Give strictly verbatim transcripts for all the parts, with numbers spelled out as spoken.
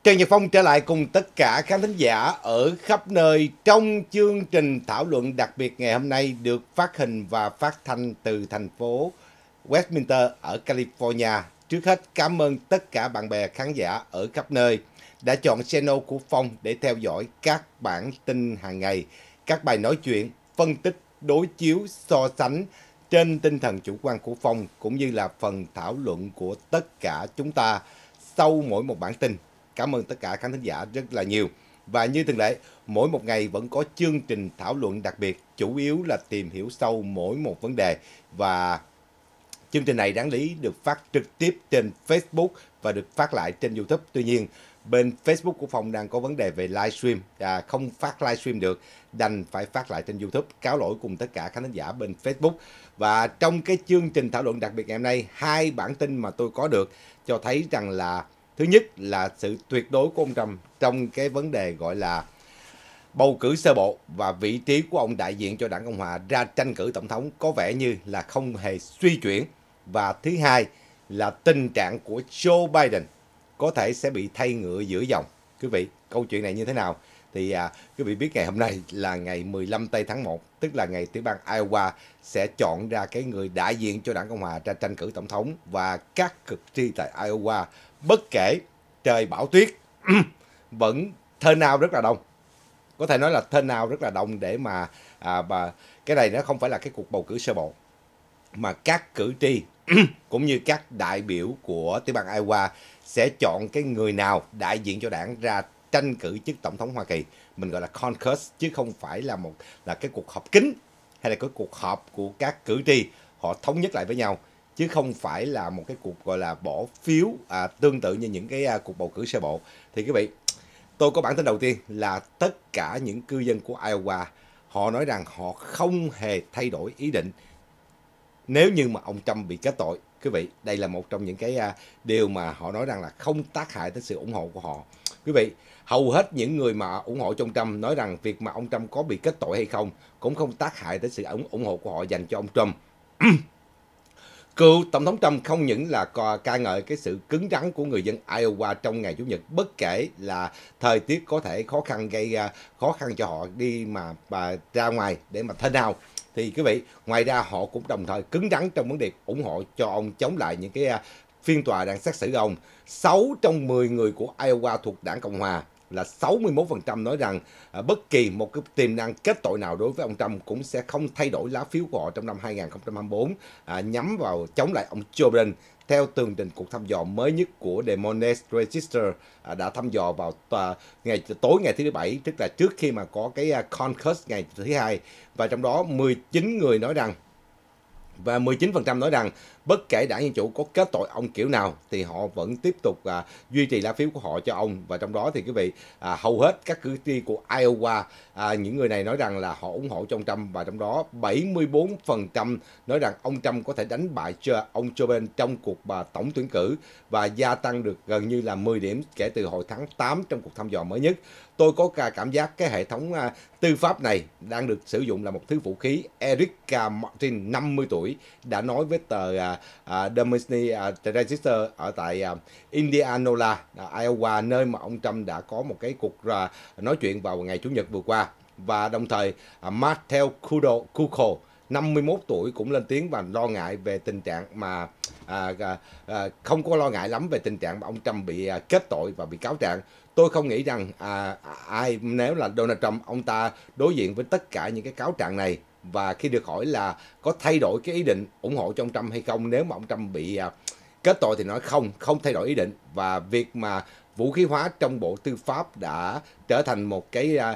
Trần Nhật Phong trở lại cùng tất cả khán thính giả ở khắp nơi trong chương trình thảo luận đặc biệt ngày hôm nay được phát hình và phát thanh từ thành phố Westminster ở California. Trước hết cảm ơn tất cả bạn bè khán giả ở khắp nơi đã chọn channel của Phong để theo dõi các bản tin hàng ngày, các bài nói chuyện, phân tích, đối chiếu, so sánh trên tinh thần chủ quan của Phong cũng như là phần thảo luận của tất cả chúng ta sau mỗi một bản tin. Cảm ơn tất cả khán thính giả rất là nhiều. Và như thường lệ, mỗi một ngày vẫn có chương trình thảo luận đặc biệt, chủ yếu là tìm hiểu sâu mỗi một vấn đề. Và chương trình này đáng lý được phát trực tiếp trên Facebook và được phát lại trên YouTube. Tuy nhiên, bên Facebook của Phong đang có vấn đề về livestream, à, không phát livestream được, đành phải phát lại trên YouTube. Cáo lỗi cùng tất cả khán thính giả bên Facebook. Và trong cái chương trình thảo luận đặc biệt ngày hôm nay, hai bản tin mà tôi có được cho thấy rằng là thứ nhất là sự tuyệt đối của ông Trump trong cái vấn đề gọi là bầu cử sơ bộ và vị trí của ông đại diện cho đảng Cộng Hòa ra tranh cử tổng thống có vẻ như là không hề suy chuyển. Và thứ hai là tình trạng của Joe Biden có thể sẽ bị thay ngựa giữa dòng. Quý vị, câu chuyện này như thế nào? Thì à, quý vị biết ngày hôm nay là ngày mười lăm tây tháng một, tức là ngày tiểu bang Iowa sẽ chọn ra cái người đại diện cho đảng Cộng Hòa ra tranh cử tổng thống. Và các cử tri tại Iowa, bất kể trời bão tuyết, vẫn turn out rất là đông. Có thể nói là turn out rất là đông để mà, à, mà cái này nó không phải là cái cuộc bầu cử sơ bộ, mà các cử tri cũng như các đại biểu của tiểu bang Iowa sẽ chọn cái người nào đại diện cho đảng ra tranh cử chức tổng thống Hoa Kỳ. Mình gọi là caucus chứ không phải là một là cái cuộc họp kín hay là cái cuộc họp của các cử tri họ thống nhất lại với nhau, chứ không phải là một cái cuộc gọi là bỏ phiếu à, tương tự như những cái à, cuộc bầu cử sơ bộ. Thì quý vị, tôi có bản tin đầu tiên là tất cả những cư dân của Iowa họ nói rằng họ không hề thay đổi ý định nếu như mà ông Trump bị kết tội. Quý vị, đây là một trong những cái uh, điều mà họ nói rằng là không tác hại tới sự ủng hộ của họ. Quý vị, hầu hết những người mà ủng hộ cho ông Trump nói rằng việc mà ông Trump có bị kết tội hay không cũng không tác hại tới sự ủng, ủng hộ của họ dành cho ông Trump. Cựu Tổng thống Trump không những là ca ngợi cái sự cứng rắn của người dân Iowa trong ngày Chủ nhật, bất kể là thời tiết có thể khó khăn gây uh, khó khăn cho họ đi mà, mà ra ngoài để mà thân nào. Thì quý vị, ngoài ra họ cũng đồng thời cứng rắn trong vấn đề ủng hộ cho ông chống lại những cái uh, phiên tòa đang xét xử ông. sáu trong mười người của Iowa thuộc đảng Cộng Hòa là sáu mươi mốt phần trăm nói rằng uh, bất kỳ một cái tiềm năng kết tội nào đối với ông Trump cũng sẽ không thay đổi lá phiếu của họ trong năm hai nghìn không trăm hai mươi bốn, uh, nhắm vào chống lại ông Joe Biden. Theo tường trình cuộc thăm dò mới nhất của Des Moines Register à, đã thăm dò vào tòa, ngày tối ngày thứ bảy, tức là trước khi mà có cái uh, caucus ngày thứ hai, và trong đó mười chín người nói rằng và mười chín phần trăm nói rằng bất kể đảng Dân Chủ có kết tội ông kiểu nào thì họ vẫn tiếp tục à, duy trì lá phiếu của họ cho ông. Và trong đó thì quý vị, à, hầu hết các cử tri của Iowa, à, những người này nói rằng là họ ủng hộ cho ông Trump, và trong đó bảy mươi bốn phần trăm nói rằng ông Trump có thể đánh bại cho ông Joe Biden trong cuộc bà, tổng tuyển cử, và gia tăng được gần như là mười điểm kể từ hồi tháng tám trong cuộc thăm dò mới nhất. Tôi có cả cảm giác cái hệ thống à, tư pháp này đang được sử dụng là một thứ vũ khí. Erica Martin, năm mươi tuổi, đã nói với tờ à, à, Des Moines à, Register ở tại à, Indianola, à, Iowa, nơi mà ông Trump đã có một cái cuộc à, nói chuyện vào ngày Chủ nhật vừa qua. Và đồng thời à, Martel Kuko, năm mươi mốt tuổi, cũng lên tiếng và lo ngại về tình trạng mà à, à, à, không có lo ngại lắm về tình trạng mà ông Trump bị à, kết tội và bị cáo trạng. Tôi không nghĩ rằng à, ai nếu là Donald Trump, ông ta đối diện với tất cả những cái cáo trạng này, và khi được hỏi là có thay đổi cái ý định ủng hộ cho ông Trump hay không nếu mà ông Trump bị à, kết tội, thì nói không, không thay đổi ý định. Và việc mà vũ khí hóa trong Bộ Tư pháp đã trở thành một cái à,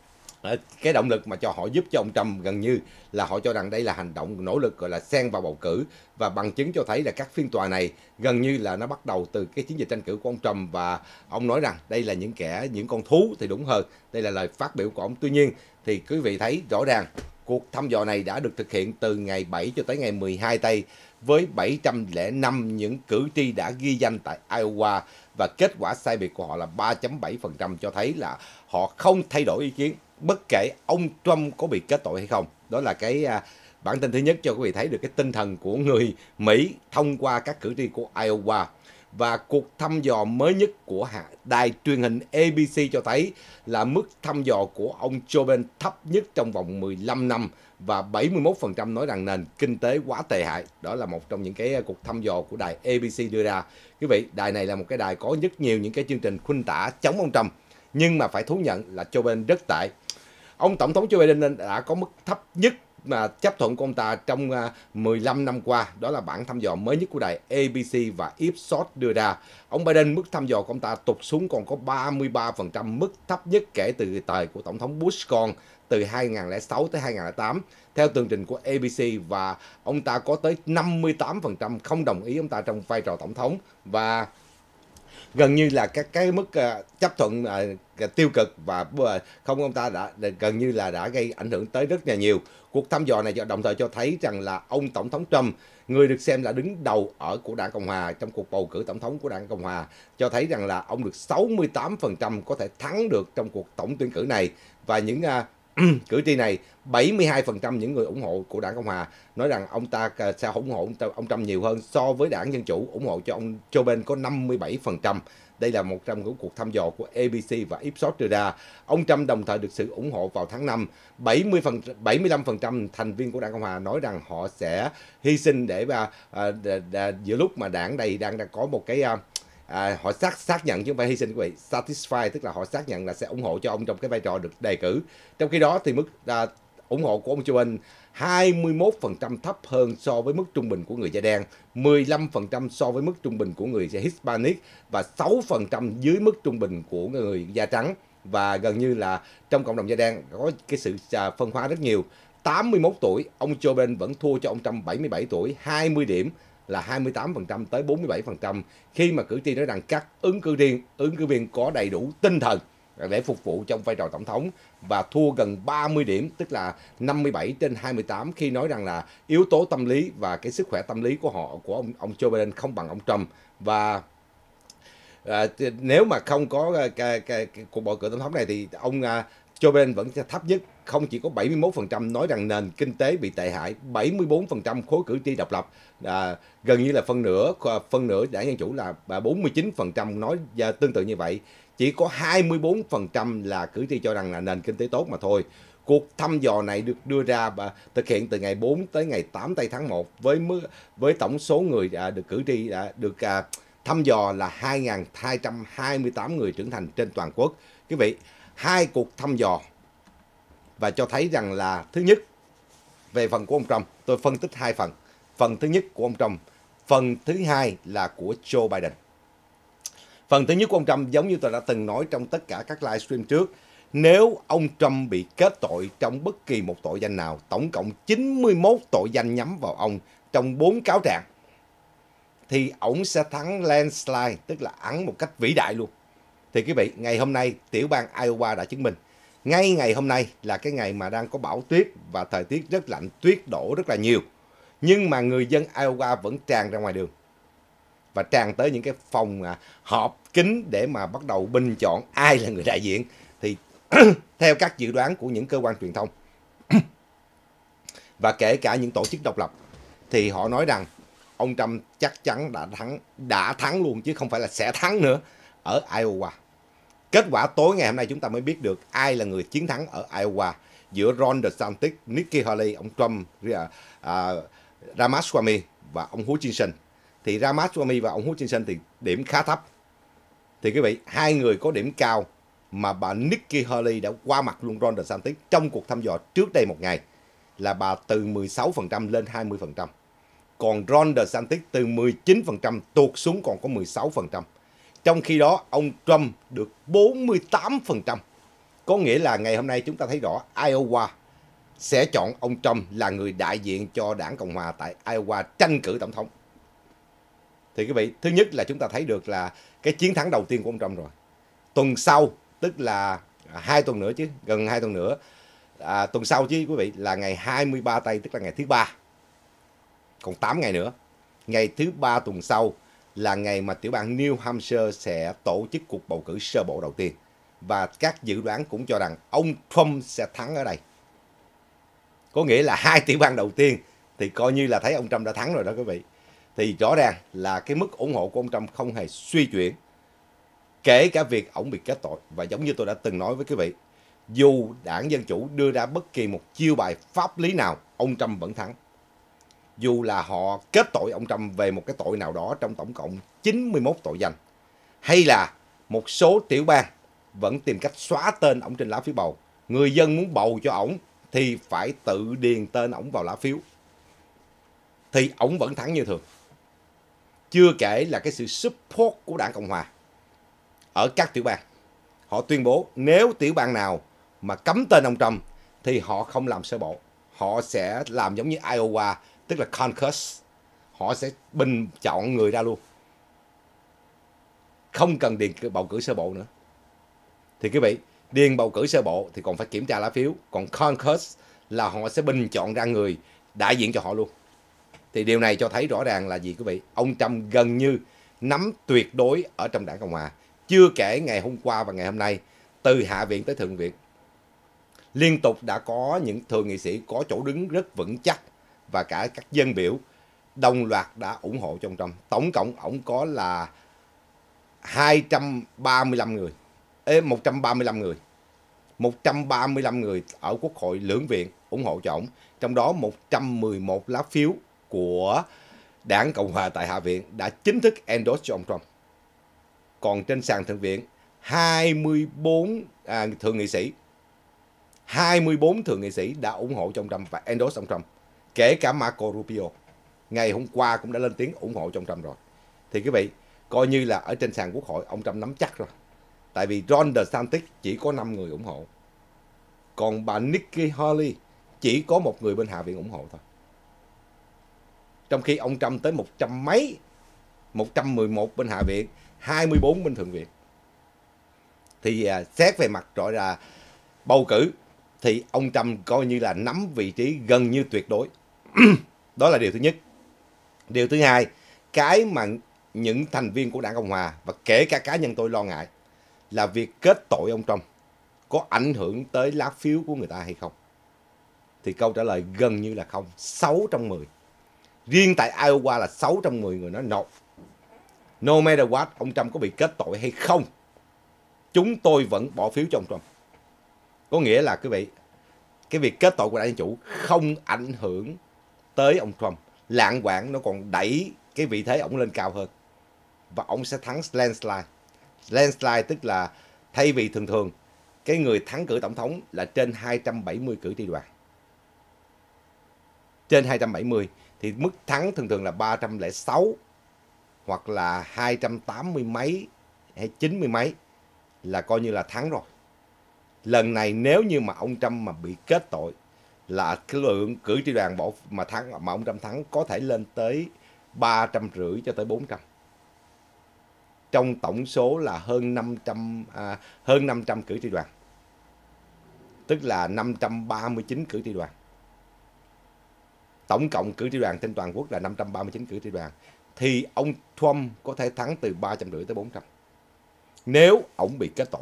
cái động lực mà cho họ giúp cho ông Trump, gần như là họ cho rằng đây là hành động nỗ lực gọi là xen vào bầu cử. Và bằng chứng cho thấy là các phiên tòa này gần như là nó bắt đầu từ cái chiến dịch tranh cử của ông Trump, và ông nói rằng đây là những kẻ, những con thú thì đúng hơn, đây là lời phát biểu của ông. Tuy nhiên thì quý vị thấy rõ ràng cuộc thăm dò này đã được thực hiện từ ngày bảy cho tới ngày mười hai tây, với bảy trăm lẻ năm những cử tri đã ghi danh tại Iowa, và kết quả sai biệt của họ là ba phẩy bảy phần trăm, cho thấy là họ không thay đổi ý kiến bất kể ông Trump có bị kết tội hay không. Đó là cái à, bản tin thứ nhất cho quý vị thấy được cái tinh thần của người Mỹ thông qua các cử tri của Iowa. Và cuộc thăm dò mới nhất của đài truyền hình A B C cho thấy là mức thăm dò của ông Joe Biden thấp nhất trong vòng mười lăm năm, và bảy mươi mốt phần trăm nói rằng nền kinh tế quá tệ hại. Đó là một trong những cái cuộc thăm dò của đài A B C đưa ra. Quý vị, đài này là một cái đài có rất nhiều những cái chương trình khuynh tả chống ông Trump, nhưng mà phải thú nhận là Joe Biden rất tệ. Ông Tổng thống Joe Biden đã có mức thấp nhất mà chấp thuận của ông ta trong mười lăm năm qua. Đó là bản thăm dò mới nhất của đài A B C và Ipsos đưa ra. Ông Biden, mức thăm dò của ông ta tụt xuống còn có ba mươi ba phần trăm, mức thấp nhất kể từ thời của Tổng thống Bush con từ hai nghìn không trăm lẻ sáu tới hai nghìn không trăm lẻ tám theo tường trình của A B C, và ông ta có tới năm mươi tám phần trăm không đồng ý ông ta trong vai trò tổng thống, và gần như là các cái mức uh, chấp thuận uh, tiêu cực và uh, không ông ta đã gần như là đã gây ảnh hưởng tới rất là nhiều. Cuộc thăm dò này đồng thời cho thấy rằng là ông Tổng thống Trump, người được xem là đứng đầu ở của Đảng Cộng Hòa trong cuộc bầu cử tổng thống của Đảng Cộng Hòa, cho thấy rằng là ông được sáu mươi tám phần trăm có thể thắng được trong cuộc tổng tuyển cử này. Và những uh, cử tri này, bảy mươi hai phần trăm những người ủng hộ của Đảng Cộng Hòa nói rằng ông ta sẽ ủng hộ ông Trump nhiều hơn so với Đảng Dân Chủ ủng hộ cho ông Joe Biden có năm mươi bảy phần trăm. Đây là một trong những cuộc thăm dò của A B C và Ipsos đưa ra. Ông Trump đồng thời được sự ủng hộ vào tháng năm. bảy mươi phần, bảy mươi lăm phần trăm thành viên của Đảng Cộng Hòa nói rằng họ sẽ hy sinh để mà à, giữa lúc mà đảng này đang, đang có một cái à, à, họ xác xác nhận chứ không phải hy sinh quý vị, satisfy, tức là họ xác nhận là sẽ ủng hộ cho ông trong cái vai trò được đề cử. Trong khi đó thì mức à, ủng hộ của ông Joe Biden hai mươi mốt phần trăm thấp hơn so với mức trung bình của người da đen, mười lăm phần trăm so với mức trung bình của người Hispanic và sáu phần trăm dưới mức trung bình của người da trắng. Và gần như là trong cộng đồng da đen có cái sự phân hóa rất nhiều. tám mươi mốt tuổi, ông Joe Biden vẫn thua cho ông Trump bảy mươi bảy tuổi, hai mươi điểm là hai mươi tám phần trăm tới bốn mươi bảy phần trăm, khi mà cử tri nói rằng các ứng cử viên ứng cử viên có đầy đủ tinh thần để phục vụ trong vai trò tổng thống, và thua gần ba mươi điểm, tức là năm mươi bảy trên hai mươi tám, khi nói rằng là yếu tố tâm lý và cái sức khỏe tâm lý của họ của ông ông Joe Biden không bằng ông Trump. Và à, nếu mà không có cái, cái, cái, cái cuộc bầu cử tổng thống này thì ông à, Joe Biden vẫn thấp nhất, không chỉ có bảy mươi mốt phần trăm nói rằng nền kinh tế bị tệ hại, bảy mươi bốn phần trăm khối cử tri độc lập, à, gần như là phân nửa phân nửa Đảng Dân Chủ là bốn mươi chín phần trăm nói tương tự như vậy. Chỉ có hai mươi bốn phần trăm là cử tri cho rằng là nền kinh tế tốt mà thôi. Cuộc thăm dò này được đưa ra và thực hiện từ ngày bốn tới ngày tám tây tháng một với với tổng số người à, được cử tri đã được à, thăm dò là hai nghìn hai trăm hai mươi tám người trưởng thành trên toàn quốc. Quý vị, hai cuộc thăm dò và cho thấy rằng là thứ nhất, về phần của ông Trump, tôi phân tích hai phần. Phần thứ nhất của ông Trump, phần thứ hai là của Joe Biden. Phần thứ nhất của ông Trump giống như tôi đã từng nói trong tất cả các livestream trước, nếu ông Trump bị kết tội trong bất kỳ một tội danh nào, tổng cộng chín mươi mốt tội danh nhắm vào ông trong bốn cáo trạng, thì ông sẽ thắng landslide, tức là thắng một cách vĩ đại luôn. Thì quý vị, ngày hôm nay tiểu bang Iowa đã chứng minh, ngay ngày hôm nay là cái ngày mà đang có bão tuyết và thời tiết rất lạnh, tuyết đổ rất là nhiều, nhưng mà người dân Iowa vẫn tràn ra ngoài đường và tràn tới những cái phòng à, họp kín để mà bắt đầu bình chọn ai là người đại diện. Thì theo các dự đoán của những cơ quan truyền thông và kể cả những tổ chức độc lập, thì họ nói rằng ông Trump chắc chắn đã thắng, đã thắng luôn chứ không phải là sẽ thắng nữa ở Iowa. Kết quả tối ngày hôm nay chúng ta mới biết được ai là người chiến thắng ở Iowa, giữa Ron DeSantis, Nikki Haley, ông Trump, uh, Ramaswamy và ông Hutchinson. Thì Ramaswamy và ông Hutchinson thì điểm khá thấp. Thì quý vị, hai người có điểm cao mà bà Nikki Haley đã qua mặt luôn Ron DeSantis trong cuộc thăm dò trước đây một ngày, là bà từ mười sáu phần trăm lên hai mươi phần trăm. Còn Ron DeSantis từ mười chín phần trăm tuột xuống còn có mười sáu phần trăm. Trong khi đó, ông Trump được bốn mươi tám phần trăm. Có nghĩa là ngày hôm nay chúng ta thấy rõ Iowa sẽ chọn ông Trump là người đại diện cho Đảng Cộng Hòa tại Iowa tranh cử tổng thống. Thì quý vị, thứ nhất là chúng ta thấy được là cái chiến thắng đầu tiên của ông Trump rồi. Tuần sau, tức là hai tuần nữa chứ, gần hai tuần nữa, à, tuần sau chứ quý vị, là ngày hai mươi ba tây, tức là ngày thứ ba. Còn tám ngày nữa. Ngày thứ ba tuần sau là ngày mà tiểu bang New Hampshire sẽ tổ chức cuộc bầu cử sơ bộ đầu tiên. Và các dự đoán cũng cho rằng ông Trump sẽ thắng ở đây. Có nghĩa là hai tiểu bang đầu tiên thì coi như là thấy ông Trump đã thắng rồi đó quý vị. thì rõ ràng là cái mức ủng hộ của ông Trump không hề suy chuyển, kể cả việc ổng bị kết tội. Và giống như tôi đã từng nói với quý vị, dù đảng Dân Chủ đưa ra bất kỳ một chiêu bài pháp lý nào, ông Trump vẫn thắng. Dù là họ kết tội ông Trump về một cái tội nào đó trong tổng cộng chín mươi mốt tội danh, hay là một số tiểu bang vẫn tìm cách xóa tên ổng trên lá phiếu bầu. Người dân muốn bầu cho ổng thì phải tự điền tên ổng vào lá phiếu, thì ổng vẫn thắng như thường. Chưa kể là cái sự support của đảng Cộng Hòa ở các tiểu bang. Họ tuyên bố nếu tiểu bang nào mà cấm tên ông Trump thì họ không làm sơ bộ. Họ sẽ làm giống như Iowa, tức là caucus. Họ sẽ bình chọn người ra luôn, không cần điền bầu cử sơ bộ nữa. Thì quý vị, điền bầu cử sơ bộ thì còn phải kiểm tra lá phiếu, còn caucus là họ sẽ bình chọn ra người đại diện cho họ luôn. Thì điều này cho thấy rõ ràng là gì quý vị? Ông Trump gần như nắm tuyệt đối ở trong đảng Cộng Hòa. Chưa kể ngày hôm qua và ngày hôm nay, từ Hạ viện tới Thượng viện, liên tục đã có những thượng nghị sĩ có chỗ đứng rất vững chắc, và cả các dân biểu đồng loạt đã ủng hộ cho ông Trump. Tổng cộng ông có là hai trăm ba mươi lăm người, ê, một trăm ba mươi lăm người. một trăm ba mươi lăm người ở Quốc hội lưỡng viện ủng hộ cho ông, trong đó một trăm mười một lá phiếu của đảng Cộng Hòa tại Hạ viện đã chính thức endorse cho ông Trump. Còn trên sàn Thượng viện, hai mươi bốn à, thượng nghị sĩ hai mươi bốn thượng nghị sĩ đã ủng hộ cho ông Trump và endorse ông Trump. Kể cả Marco Rubio ngày hôm qua cũng đã lên tiếng ủng hộ cho ông Trump rồi. Thì quý vị, coi như là ở trên sàn Quốc hội ông Trump nắm chắc rồi. Tại vì Ron DeSantis chỉ có năm người ủng hộ, còn bà Nikki Haley chỉ có một người bên Hạ viện ủng hộ thôi. Trong khi ông Trump tới một trăm mấy, một trăm mười một bên Hạ viện, hai mươi bốn bên Thượng viện. Thì à, xét về mặt rõ là bầu cử thì ông Trump coi như là nắm vị trí gần như tuyệt đối. Đó là điều thứ nhất. Điều thứ hai, cái mà những thành viên của đảng Cộng Hòa và kể cả cá nhân tôi lo ngại là việc kết tội ông Trump có ảnh hưởng tới lá phiếu của người ta hay không. Thì câu trả lời gần như là không, sáu trong mười. Riêng tại Iowa là sáu trong mười người nói no. No matter what, ông Trump có bị kết tội hay không, chúng tôi vẫn bỏ phiếu cho ông Trump. Có nghĩa là quý vị, cái việc kết tội của đảng Dân Chủ không ảnh hưởng tới ông Trump. Lạng quạng nó còn đẩy cái vị thế ông lên cao hơn. Và ông sẽ thắng landslide. Landslide tức là thay vì thường thường cái người thắng cử tổng thống là trên hai trăm bảy mươi cử tri đoàn. Trên hai trăm bảy mươi thì mức thắng thường thường là ba trăm lẻ sáu hoặc là hai trăm tám mươi mấy hay chín mươi mấy là coi như là thắng rồi. Lần này nếu như mà ông Trump mà bị kết tội là cái lượng cử tri đoàn bỏ mà thắng mà ông Trump thắng có thể lên tới ba trăm rưỡi cho tới bốn trăm. Trong tổng số là hơn năm trăm à, hơn năm trăm cử tri đoàn. Tức là năm trăm ba mươi chín cử tri đoàn. Tổng cộng cử tri đoàn trên toàn quốc là năm trăm ba mươi chín cử tri đoàn. Thì ông Trump có thể thắng từ ba trăm rưỡi tới bốn trăm. Nếu ông bị kết tội.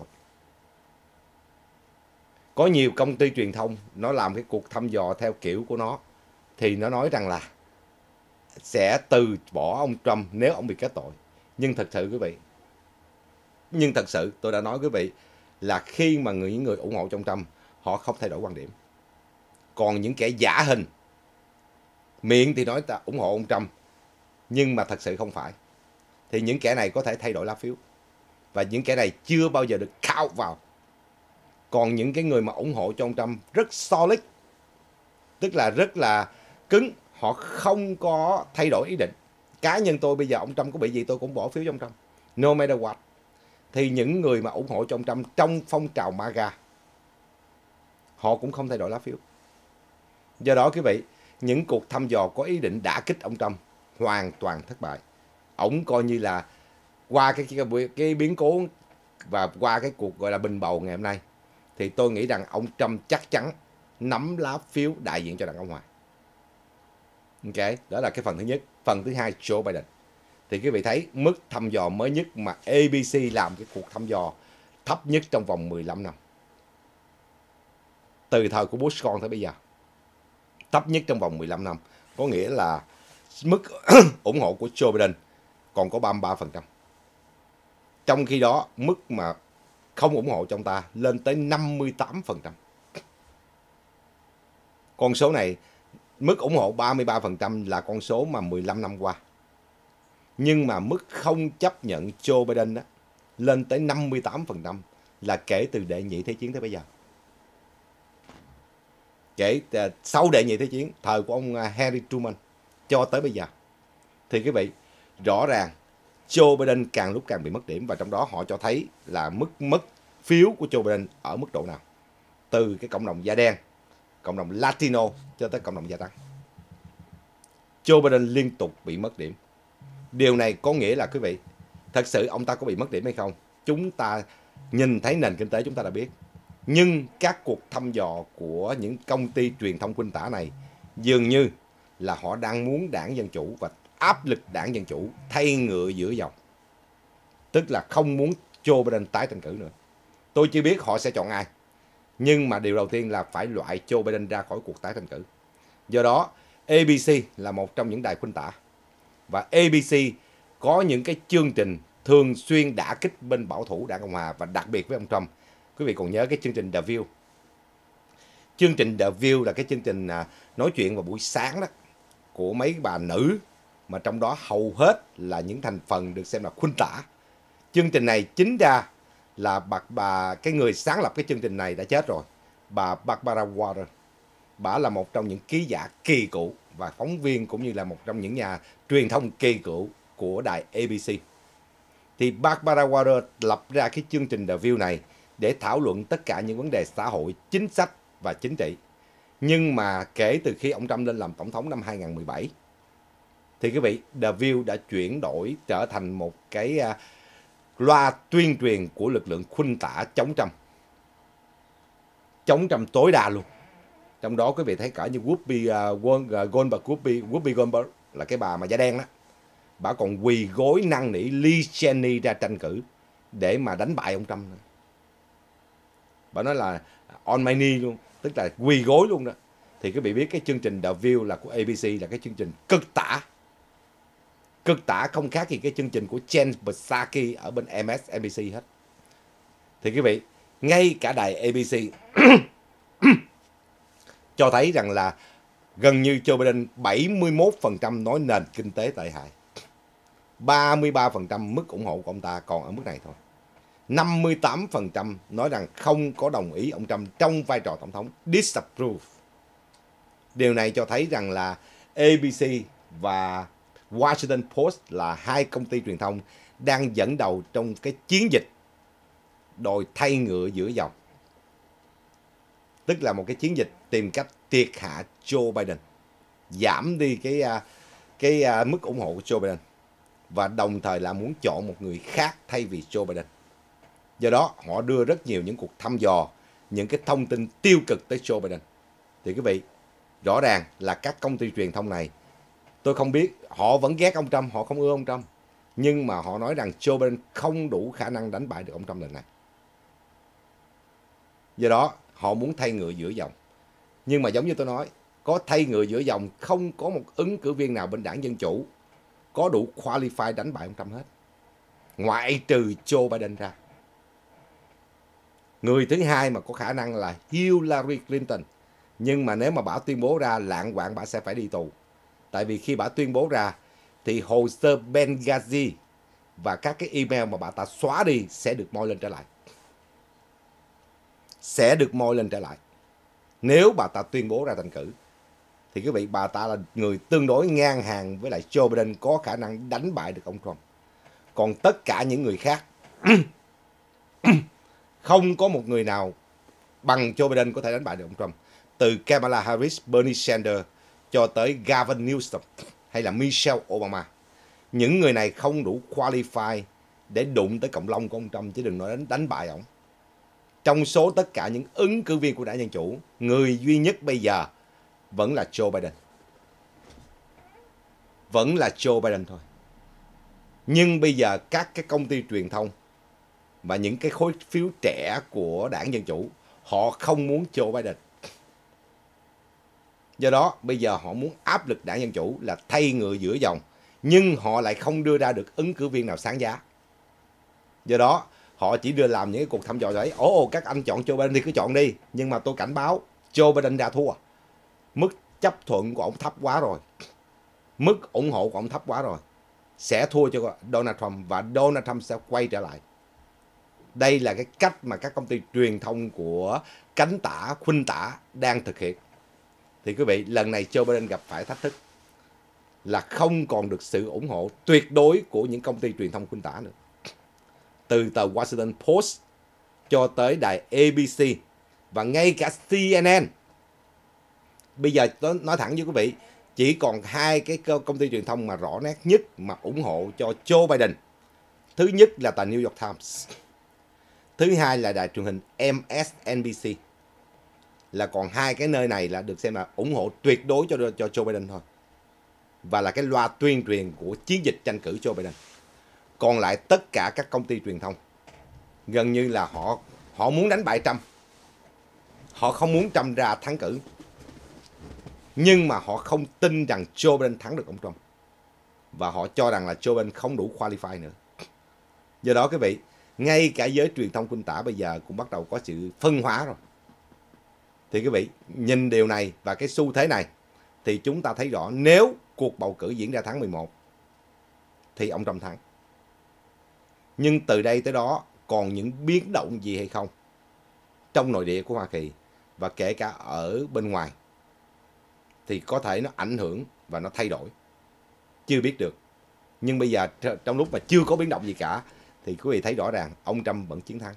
Có nhiều công ty truyền thông nó làm cái cuộc thăm dò theo kiểu của nó. Thì nó nói rằng là sẽ từ bỏ ông Trump nếu ông bị kết tội. Nhưng thật sự quý vị, nhưng thật sự tôi đã nói quý vị là khi mà người, những người ủng hộ trong Trump họ không thay đổi quan điểm. Còn những kẻ giả hình, miệng thì nói ta ủng hộ ông Trump nhưng mà thật sự không phải, thì những kẻ này có thể thay đổi lá phiếu. Và những kẻ này chưa bao giờ được count vào. Còn những cái người mà ủng hộ cho ông Trump rất solid, tức là rất là cứng, họ không có thay đổi ý định. Cá nhân tôi bây giờ ông Trump có bị gì tôi cũng bỏ phiếu cho ông Trump, no matter what. Thì những người mà ủng hộ cho ông Trump trong phong trào MAGA, họ cũng không thay đổi lá phiếu. Do đó quý vị, những cuộc thăm dò có ý định đả kích ông Trump hoàn toàn thất bại. Ông coi như là qua cái, cái, cái biến cố và qua cái cuộc gọi là bình bầu ngày hôm nay, thì tôi nghĩ rằng ông Trump chắc chắn nắm lá phiếu đại diện cho đảng Cộng Hòa. Ok, đó là cái phần thứ nhất. Phần thứ hai, Joe Biden. Thì quý vị thấy mức thăm dò mới nhất mà A B C làm cái cuộc thăm dò thấp nhất trong vòng mười lăm năm. Từ thời của Bush con tới bây giờ. Thấp nhất trong vòng mười lăm năm. Có nghĩa là mức ủng hộ của Joe Biden còn có ba mươi ba phần trăm. Trong khi đó, mức mà không ủng hộ cho ông ta lên tới năm mươi tám phần trăm. Con số này, mức ủng hộ ba mươi ba phần trăm là con số mà mười lăm năm qua. Nhưng mà mức không chấp nhận Joe Biden đó, lên tới năm mươi tám phần trăm là kể từ đệ nhị thế chiến tới bây giờ. Kể uh, sau đệ nhị thế chiến, thời của ông Harry Truman cho tới bây giờ. Thì quý vị, rõ ràng Joe Biden càng lúc càng bị mất điểm, và trong đó họ cho thấy là mức mất phiếu của Joe Biden ở mức độ nào. Từ cái cộng đồng da đen, cộng đồng Latino cho tới cộng đồng da trắng. Joe Biden liên tục bị mất điểm. Điều này có nghĩa là quý vị, thật sự ông ta có bị mất điểm hay không? Chúng ta nhìn thấy nền kinh tế chúng ta đã biết. Nhưng các cuộc thăm dò của những công ty truyền thông khuynh tả này dường như là họ đang muốn đảng Dân Chủ và áp lực đảng Dân Chủ thay ngựa giữa dòng. Tức là không muốn Joe Biden tái tranh cử nữa. Tôi chưa biết họ sẽ chọn ai. Nhưng mà điều đầu tiên là phải loại Joe Biden ra khỏi cuộc tái tranh cử. Do đó, a bê xê là một trong những đài khuynh tả. Và a bê xê có những cái chương trình thường xuyên đả kích bên bảo thủ đảng Cộng Hòa, và đặc biệt với ông Trump. Quý vị còn nhớ cái chương trình The View. Chương trình The View là cái chương trình nói chuyện vào buổi sáng đó của mấy bà nữ, mà trong đó hầu hết là những thành phần được xem là khuynh tả. Chương trình này chính ra là bà, bà cái người sáng lập cái chương trình này đã chết rồi, bà Barbara Walters. Bà là một trong những ký giả kỳ cựu và phóng viên, cũng như là một trong những nhà truyền thông kỳ cựu của đài a bê xê. Thì Barbara Walters lập ra cái chương trình The View này để thảo luận tất cả những vấn đề xã hội, chính sách và chính trị. Nhưng mà kể từ khi ông Trump lên làm tổng thống năm hai không một bảy, thì quý vị, The View đã chuyển đổi trở thành một cái uh, loa tuyên truyền của lực lượng khuynh tả chống Trump. Chống Trump tối đa luôn. Trong đó quý vị thấy cả như Whoopi uh, Goldberg, Whoopi, Whoopi Goldberg là cái bà mà da đen đó. Bà còn quỳ gối năn nỉ Liz Cheney ra tranh cử để mà đánh bại ông Trump. Bà nói là on my knee luôn, tức là quỳ gối luôn đó. Thì quý vị biết cái chương trình The View là của a bê xê là cái chương trình cực tả. Cực tả không khác gì cái chương trình của Jen Psaki ở bên em ét en bê xê hết. Thì quý vị, ngay cả đài a bê xê cho thấy rằng là gần như Joe Biden bảy mươi mốt phần trăm nói nền kinh tế tệ hại. ba mươi ba phần trăm mức ủng hộ của ông ta còn ở mức này thôi. năm mươi tám phần trăm nói rằng không có đồng ý ông Trump trong vai trò tổng thống, disapprove. Điều này cho thấy rằng là a bê xê và Washington Post là hai công ty truyền thông đang dẫn đầu trong cái chiến dịch đòi thay ngựa giữa dòng. Tức là một cái chiến dịch tìm cách triệt hạ Joe Biden, giảm đi cái, cái mức ủng hộ của Joe Biden, và đồng thời là muốn chọn một người khác thay vì Joe Biden. Do đó, họ đưa rất nhiều những cuộc thăm dò, những cái thông tin tiêu cực tới Joe Biden. Thì quý vị, rõ ràng là các công ty truyền thông này, tôi không biết, họ vẫn ghét ông Trump, họ không ưa ông Trump. Nhưng mà họ nói rằng Joe Biden không đủ khả năng đánh bại được ông Trump lần này. Do đó, họ muốn thay ngựa giữa dòng. Nhưng mà giống như tôi nói, có thay ngựa giữa dòng, không có một ứng cử viên nào bên đảng Dân Chủ có đủ qualify đánh bại ông Trump hết. Ngoại trừ Joe Biden ra. Người thứ hai mà có khả năng là Hillary Clinton. Nhưng mà nếu mà bà tuyên bố ra, lạng quạng bà sẽ phải đi tù. Tại vì khi bà tuyên bố ra thì hồ sơ Benghazi và các cái email mà bà ta xóa đi sẽ được moi lên trở lại. Sẽ được moi lên trở lại. Nếu bà ta tuyên bố ra tranh cử thì quý vị, bà ta là người tương đối ngang hàng với lại Joe Biden, có khả năng đánh bại được ông Trump. Còn tất cả những người khác không có một người nào bằng Joe Biden có thể đánh bại được ông Trump. Từ Kamala Harris, Bernie Sanders cho tới Gavin Newsom hay là Michelle Obama. Những người này không đủ qualify để đụng tới cọng lông của ông Trump, chứ đừng nói đến đánh bại ông. Trong số tất cả những ứng cử viên của đảng Dân Chủ, người duy nhất bây giờ vẫn là Joe Biden. Vẫn là Joe Biden thôi. Nhưng bây giờ các cái công ty truyền thông và những cái khối phiếu trẻ của đảng Dân Chủ, họ không muốn Joe Biden. Do đó bây giờ họ muốn áp lực đảng Dân Chủ là thay người giữa dòng, nhưng họ lại không đưa ra được ứng cử viên nào sáng giá. Do đó họ chỉ đưa làm những cái cuộc thăm dò đấy. Ồ, các anh chọn Joe Biden thì cứ chọn đi, nhưng mà tôi cảnh báo Joe Biden đã thua. Mức chấp thuận của ông thấp quá rồi, mức ủng hộ của ông thấp quá rồi, sẽ thua cho Donald Trump và Donald Trump sẽ quay trở lại. Đây là cái cách mà các công ty truyền thông của cánh tả, khuynh tả đang thực hiện. Thì quý vị, lần này Joe Biden gặp phải thách thức là không còn được sự ủng hộ tuyệt đối của những công ty truyền thông khuynh tả nữa. Từ tờ Washington Post cho tới đài A B C và ngay cả C N N. Bây giờ tôi nói thẳng với quý vị, chỉ còn hai cái công ty truyền thông mà rõ nét nhất mà ủng hộ cho Joe Biden. Thứ nhất là tờ New York Times. Thứ hai là đài truyền hình M S N B C. Là còn hai cái nơi này là được xem là ủng hộ tuyệt đối cho, cho Joe Biden thôi. Và là cái loa tuyên truyền của chiến dịch tranh cử Joe Biden. Còn lại tất cả các công ty truyền thông gần như là họ họ muốn đánh bại Trump. Họ không muốn Trump ra thắng cử. Nhưng mà họ không tin rằng Joe Biden thắng được ông Trump. Và họ cho rằng là Joe Biden không đủ qualify nữa. Do đó quý vị, ngay cả giới truyền thông khuynh tả bây giờ cũng bắt đầu có sự phân hóa rồi. Thì quý vị, nhìn điều này và cái xu thế này thì chúng ta thấy rõ nếu cuộc bầu cử diễn ra tháng mười một thì ông Trump thắng. Nhưng từ đây tới đó còn những biến động gì hay không trong nội địa của Hoa Kỳ và kể cả ở bên ngoài thì có thể nó ảnh hưởng và nó thay đổi. Chưa biết được. Nhưng bây giờ trong lúc mà chưa có biến động gì cả thì quý vị thấy rõ ràng ông Trump vẫn chiến thắng.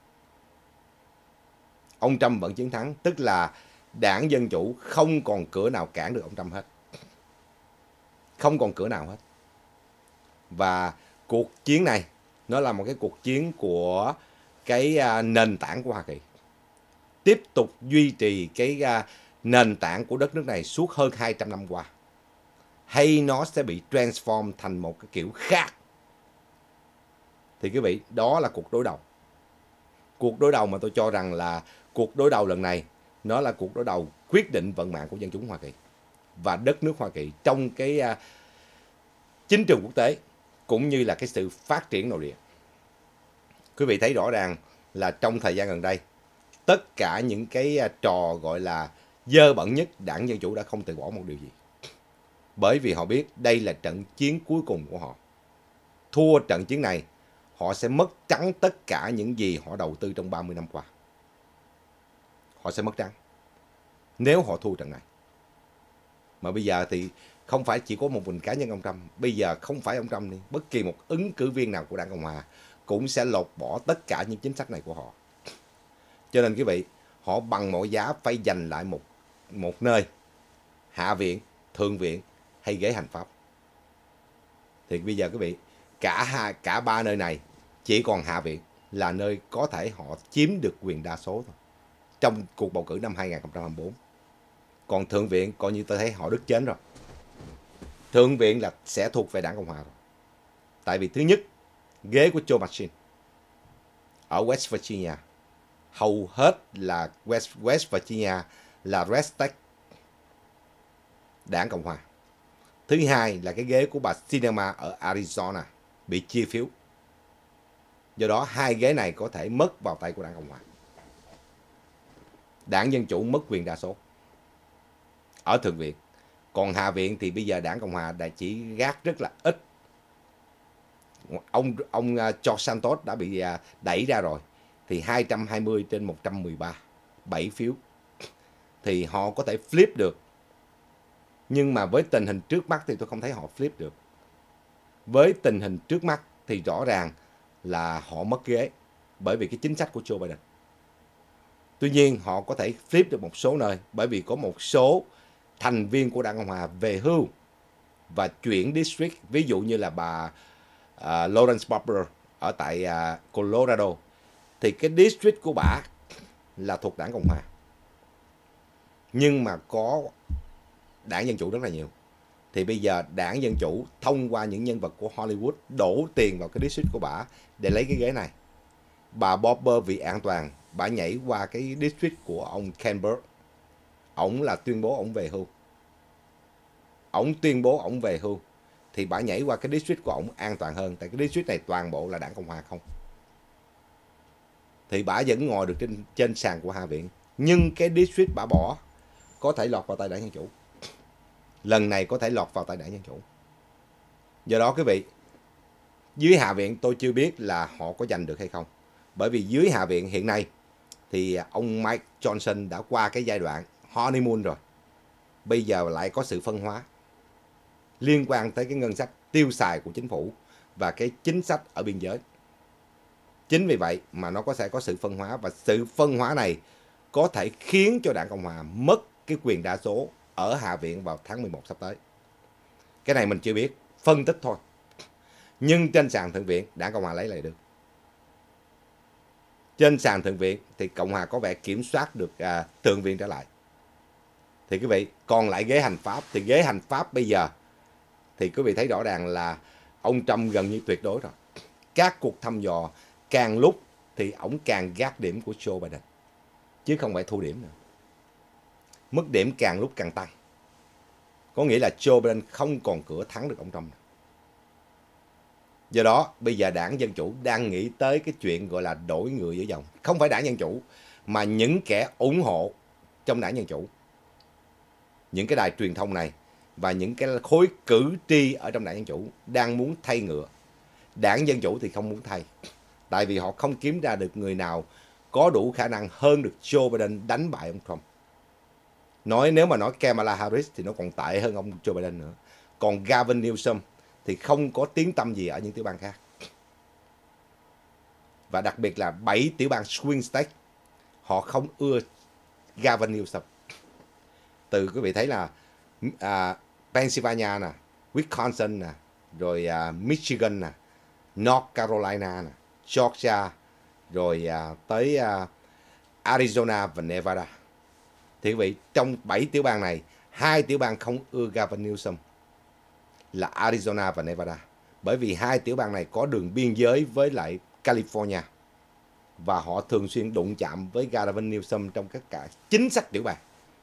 Ông Trump vẫn chiến thắng, tức là đảng Dân Chủ không còn cửa nào cản được ông Trump hết. Không còn cửa nào hết. Và cuộc chiến này nó là một cái cuộc chiến của cái nền tảng của Hoa Kỳ. Tiếp tục duy trì cái nền tảng của đất nước này suốt hơn hai trăm năm qua. Hay nó sẽ bị transform thành một cái kiểu khác. Thì quý vị, đó là cuộc đối đầu. Cuộc đối đầu mà tôi cho rằng là cuộc đối đầu lần này nó là cuộc đối đầu quyết định vận mạng của dân chúng Hoa Kỳ và đất nước Hoa Kỳ trong cái uh, chính trường quốc tế cũng như là cái sự phát triển nội địa. Quý vị thấy rõ ràng là trong thời gian gần đây tất cả những cái uh, trò gọi là dơ bẩn nhất đảng Dân Chủ đã không từ bỏ một điều gì. Bởi vì họ biết đây là trận chiến cuối cùng của họ. Thua trận chiến này họ sẽ mất trắng tất cả những gì họ đầu tư trong ba mươi năm qua. Họ sẽ mất trắng nếu họ thua trận này. Mà bây giờ thì không phải chỉ có một mình cá nhân ông Trump. Bây giờ không phải ông Trump đi, bất kỳ một ứng cử viên nào của đảng Cộng Hòa cũng sẽ lột bỏ tất cả những chính sách này của họ. Cho nên quý vị, họ bằng mọi giá phải giành lại một, một nơi, Hạ viện, Thượng viện hay ghế hành pháp. Thì bây giờ quý vị, cả hai, cả ba nơi này chỉ còn Hạ viện là nơi có thể họ chiếm được quyền đa số thôi trong cuộc bầu cử năm hai nghìn không trăm hai mươi tư. Còn Thượng viện coi như tôi thấy họ đứt chén rồi. Thượng viện là sẽ thuộc về đảng Cộng Hòa rồi. Tại vì thứ nhất, ghế của Joe Manchin ở West Virginia, hầu hết là West, West Virginia là red state, đảng Cộng Hòa. Thứ hai là cái ghế của bà Sinema ở Arizona bị chia phiếu. Do đó hai ghế này có thể mất vào tay của đảng Cộng Hòa. Đảng Dân Chủ mất quyền đa số ở Thượng viện. Còn Hạ viện thì bây giờ đảng Cộng Hòa đã chỉ gác rất là ít. Ông ông George Santos đã bị đẩy ra rồi. Thì hai trăm hai mươi trên một trăm mười ba, bảy phiếu. Thì họ có thể flip được. Nhưng mà với tình hình trước mắt thì tôi không thấy họ flip được. Với tình hình trước mắt thì rõ ràng là họ mất ghế bởi vì cái chính sách của Joe Biden. Tuy nhiên họ có thể flip được một số nơi bởi vì có một số thành viên của đảng Cộng Hòa về hưu và chuyển district, ví dụ như là bà uh, Lawrence Barber ở tại uh, Colorado thì cái district của bà là thuộc đảng Cộng Hòa nhưng mà có đảng Dân Chủ rất là nhiều. Thì bây giờ đảng Dân Chủ thông qua những nhân vật của Hollywood đổ tiền vào cái district của bà để lấy cái ghế này. Bà Barber vì an toàn, bà nhảy qua cái district của ông Ken Burke ổng là tuyên bố ổng về hưu. Ổng tuyên bố ổng về hưu thì bà nhảy qua cái district của ổng an toàn hơn, tại cái district này toàn bộ là đảng Cộng hòa không. Thì bà vẫn ngồi được trên trên sàn của Hạ viện, nhưng cái district bà bỏ có thể lọt vào tay đảng Dân Chủ. Lần này có thể lọt vào tay đảng Dân Chủ. Do đó quý vị, dưới Hạ viện tôi chưa biết là họ có giành được hay không. Bởi vì dưới Hạ viện hiện nay thì ông Mike Johnson đã qua cái giai đoạn honeymoon rồi. Bây giờ lại có sự phân hóa liên quan tới cái ngân sách tiêu xài của chính phủ và cái chính sách ở biên giới. Chính vì vậy mà nó có sẽ có sự phân hóa, và sự phân hóa này có thể khiến cho đảng Cộng hòa mất cái quyền đa số ở Hạ viện vào tháng mười một sắp tới. Cái này mình chưa biết, phân tích thôi. Nhưng trên sàn Thượng viện, đảng Cộng hòa lấy lại được. Trên sàn Thượng viện thì Cộng hòa có vẻ kiểm soát được à, Thượng viện trở lại. Thì quý vị, còn lại ghế hành pháp, thì ghế hành pháp bây giờ thì quý vị thấy rõ ràng là ông Trump gần như tuyệt đối rồi. Các cuộc thăm dò càng lúc thì ổng càng gác điểm của Joe Biden, chứ không phải thu điểm nữa. Mức điểm càng lúc càng tăng. Có nghĩa là Joe Biden không còn cửa thắng được ông Trump nữa. Do đó, bây giờ đảng Dân Chủ đang nghĩ tới cái chuyện gọi là đổi người giữa dòng. Không phải đảng Dân Chủ, mà những kẻ ủng hộ trong đảng Dân Chủ. Những cái đài truyền thông này và những cái khối cử tri ở trong đảng Dân Chủ đang muốn thay ngựa. Đảng Dân Chủ thì không muốn thay. Tại vì họ không kiếm ra được người nào có đủ khả năng hơn được Joe Biden đánh bại ông Trump. Nói nếu mà nói Kamala Harris thì nó còn tệ hơn ông Joe Biden nữa. Còn Gavin Newsom thì không có tiếng tăm gì ở những tiểu bang khác. Và đặc biệt là bảy tiểu bang swing state, họ không ưa Gavin Newsom. Từ quý vị thấy là à, Pennsylvania nè, Wisconsin nè, rồi à, Michigan nè, North Carolina nè, Georgia, rồi à, tới à, Arizona và Nevada. Thì quý vị, trong bảy tiểu bang này, hai tiểu bang không ưa Gavin Newsom là Arizona và Nevada. Bởi vì hai tiểu bang này có đường biên giới với lại California. Và họ thường xuyên đụng chạm với Gavin Newsom trong tất cả chính sách tiểu bang.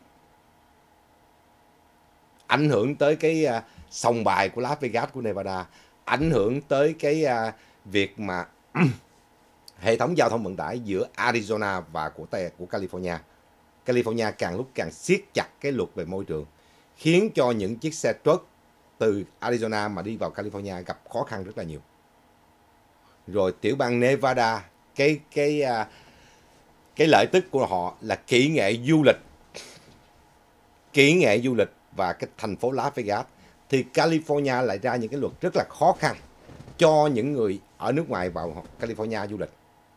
Ảnh hưởng tới cái uh, sòng bài của Las Vegas của Nevada. Ảnh hưởng tới cái uh, việc mà hệ thống giao thông vận tải giữa Arizona và của, của California. California càng lúc càng siết chặt cái luật về môi trường, khiến cho những chiếc xe truck từ Arizona mà đi vào California gặp khó khăn rất là nhiều. Rồi tiểu bang Nevada, cái cái uh, cái lợi tức của họ là kỹ nghệ du lịch, kỹ nghệ du lịch và cái thành phố Las Vegas. Thì California lại ra những cái luật rất là khó khăn cho những người ở nước ngoài vào California du lịch.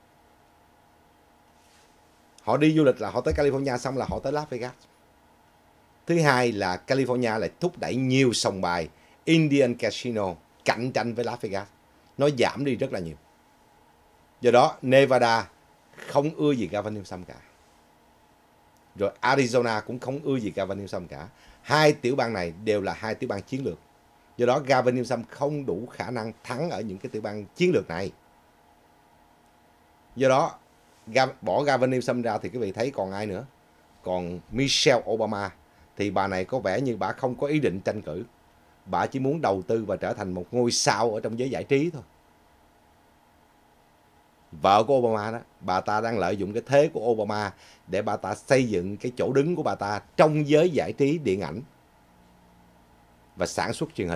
Họ đi du lịch là họ tới California xong là họ tới Las Vegas. Thứ hai là California lại thúc đẩy nhiều sòng bài Indian Casino cạnh tranh với Las Vegas. Nó giảm đi rất là nhiều. Do đó Nevada không ưa gì Gavin Newsom cả. Rồi Arizona cũng không ưa gì Gavin Newsom cả. Hai tiểu bang này đều là hai tiểu bang chiến lược. Do đó Gavin Newsom không đủ khả năng thắng ở những cái tiểu bang chiến lược này. Do đó bỏ Gavin Newsom ra thì quý vị thấy còn ai nữa? Còn Michelle Obama. Thì bà này có vẻ như bà không có ý định tranh cử. Bà chỉ muốn đầu tư và trở thành một ngôi sao ở trong giới giải trí thôi. Vợ của Obama đó, bà ta đang lợi dụng cái thế của Obama để bà ta xây dựng cái chỗ đứng của bà ta trong giới giải trí điện ảnh và sản xuất truyền hình.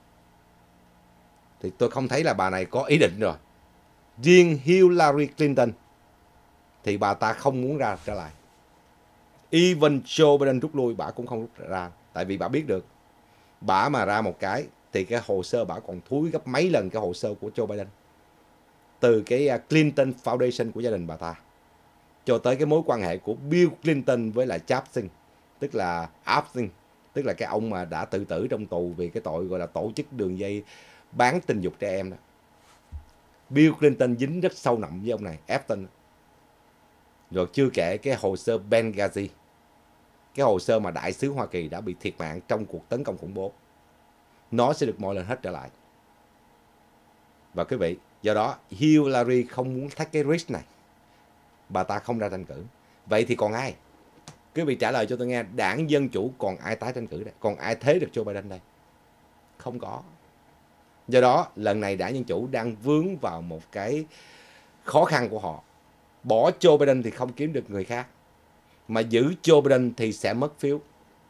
Thì tôi không thấy là bà này có ý định rồi. Riêng Hillary Clinton thì bà ta không muốn ra trở lại. Even Joe Biden rút lui, bà cũng không rút ra. Tại vì bà biết được, bà mà ra một cái thì cái hồ sơ bà còn thúi gấp mấy lần cái hồ sơ của Joe Biden. Từ cái Clinton Foundation của gia đình bà ta cho tới cái mối quan hệ của Bill Clinton với lại Epstein, tức là Epstein, tức là cái ông mà đã tự tử trong tù vì cái tội gọi là tổ chức đường dây bán tình dục trẻ em đó. Bill Clinton dính rất sâu nặng với ông này, Epstein. Rồi chưa kể cái hồ sơ Benghazi, cái hồ sơ mà đại sứ Hoa Kỳ đã bị thiệt mạng trong cuộc tấn công khủng bố. Nó sẽ được moi lên hết trở lại. Và quý vị, do đó Hillary không muốn take cái risk này. Bà ta không ra tranh cử. Vậy thì còn ai? Quý Quý vị trả lời cho tôi nghe, đảng Dân Chủ còn ai tái tranh cử đây? Còn ai thế được Joe Biden đây? Không có. Do đó, lần này đảng Dân Chủ đang vướng vào một cái khó khăn của họ. Bỏ Joe Biden thì không kiếm được người khác. Mà giữ Joe Biden thì sẽ mất phiếu.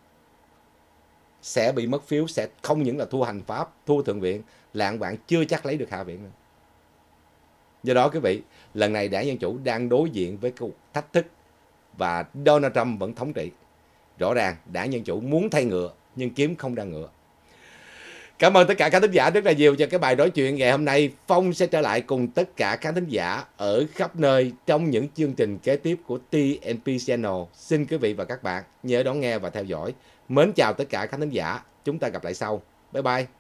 Sẽ bị mất phiếu, sẽ không những là thua hành pháp, thua thượng viện, lạng bạn chưa chắc lấy được hạ viện nữa. Do đó quý vị, lần này đảng Dân Chủ đang đối diện với cuộc thách thức và Donald Trump vẫn thống trị. Rõ ràng đảng Dân Chủ muốn thay ngựa nhưng kiếm không ra ngựa. Cảm ơn tất cả khán thính giả rất là nhiều cho cái bài nói chuyện ngày hôm nay. Phong sẽ trở lại cùng tất cả khán thính giả ở khắp nơi trong những chương trình kế tiếp của tê en pê Channel. Xin quý vị và các bạn nhớ đón nghe và theo dõi. Mến chào tất cả khán thính giả. Chúng ta gặp lại sau. Bye bye.